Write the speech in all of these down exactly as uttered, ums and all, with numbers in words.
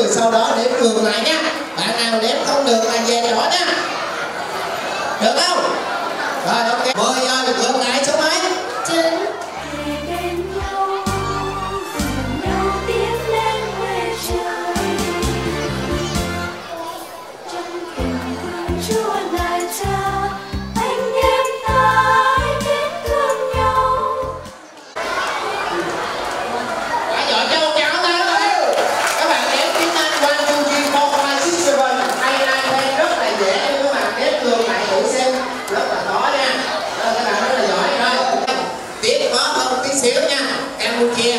rồi sau đó đếm ngược lại nhá. Bạn nào đếm không được là về nhỏ nhá. Được không? Rồi ok. Mời ơi, ngược lại số mấy? Chín. Xíu nha, Campuchia.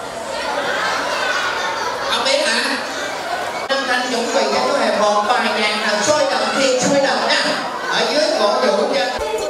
Không biết hả? Anh Thanh chuẩn bị cho chú Hề một bài nhạc nào sôi động thì sôi động nha. Ở dưới cổ vũ cho.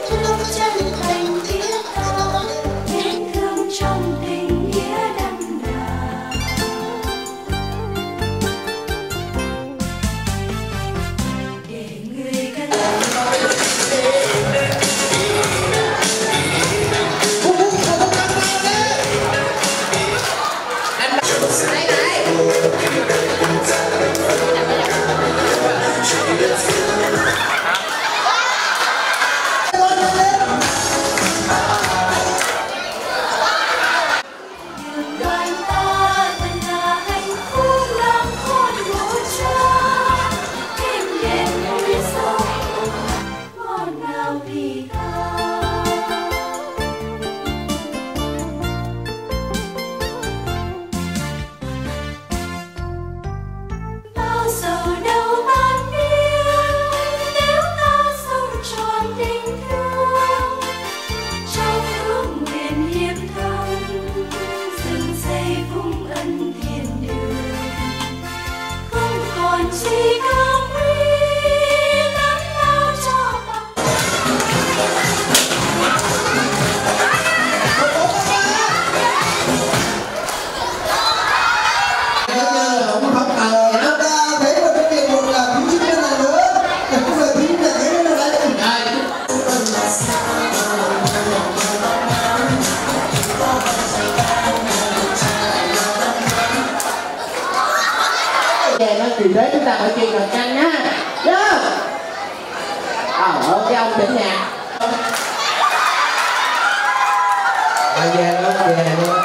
Về nó thì thế chúng ta phải chuyên cần canh nhá. Được. Ờ, ok ông chỉnh nhạc. Về về luôn, về luôn.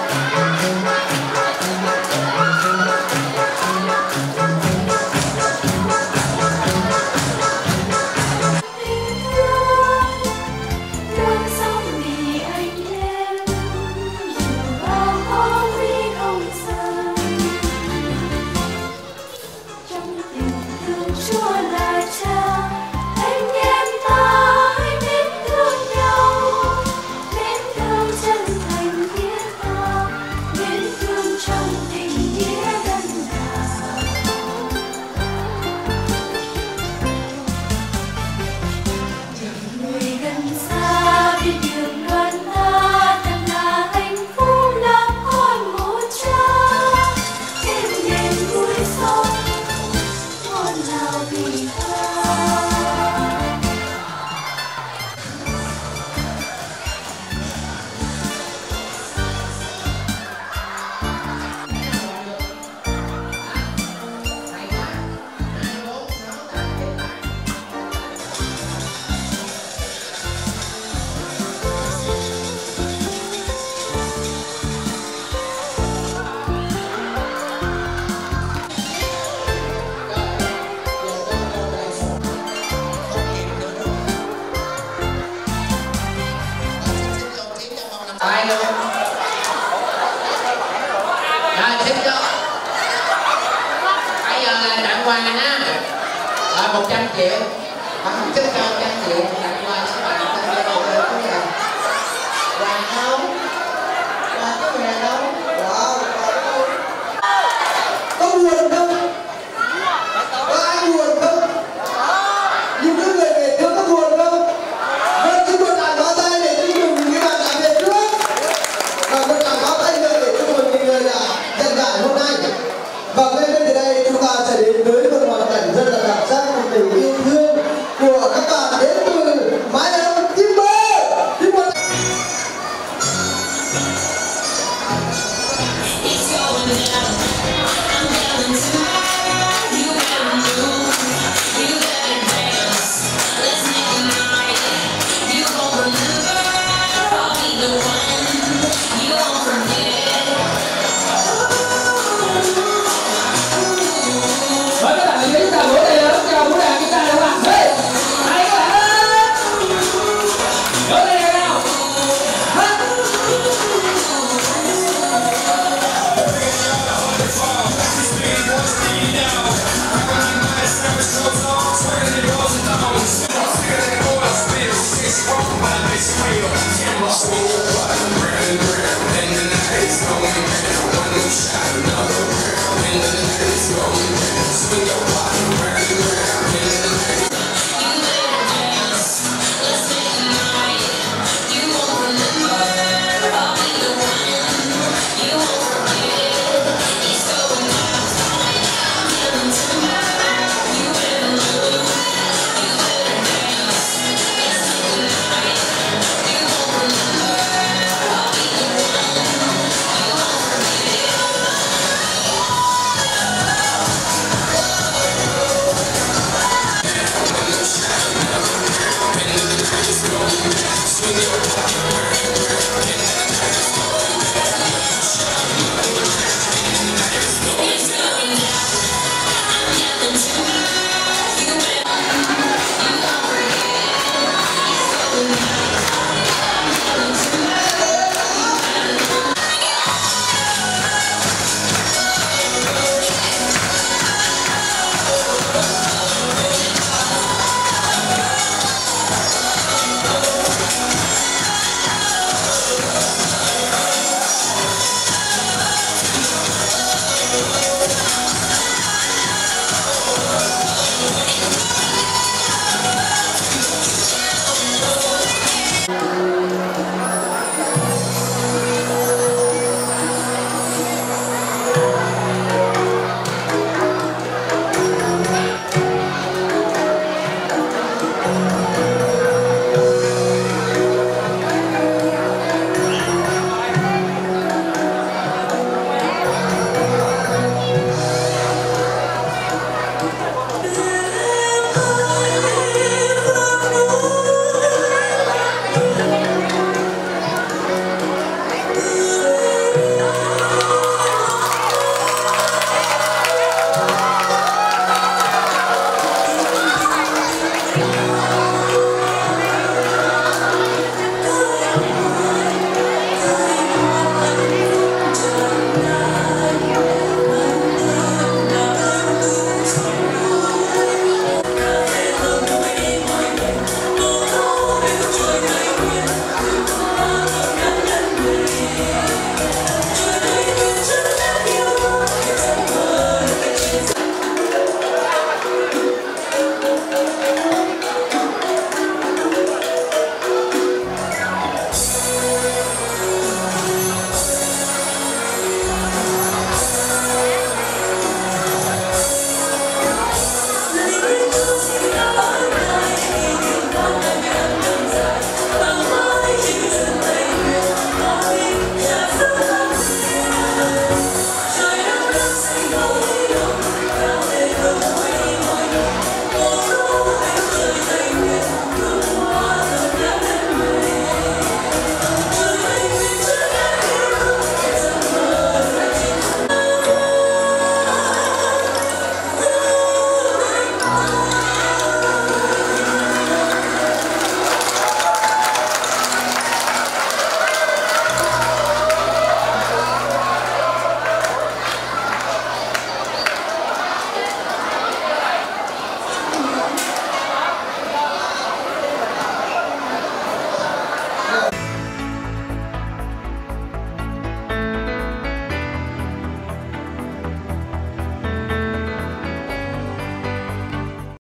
Tay luôn. Rồi xin cho. Bây giờ là tặng quà nha. Rồi một trăm triệu. Bằng chức cho một trăm triệu tặng quà các bạn thân gia đình lên quý vị. Quà đâu? Quà có về đâu? Wow. Có buồn không? Có ai buồn không? Những người về không có buồn không? Vâng, chúng tôi tặng có tay để chúc mừng cái bạn làm việc trước. Và tôi tặng có tay để chúc mừng người là nhận giải hôm nay. Và ngay từ đây chúng ta sẽ đến với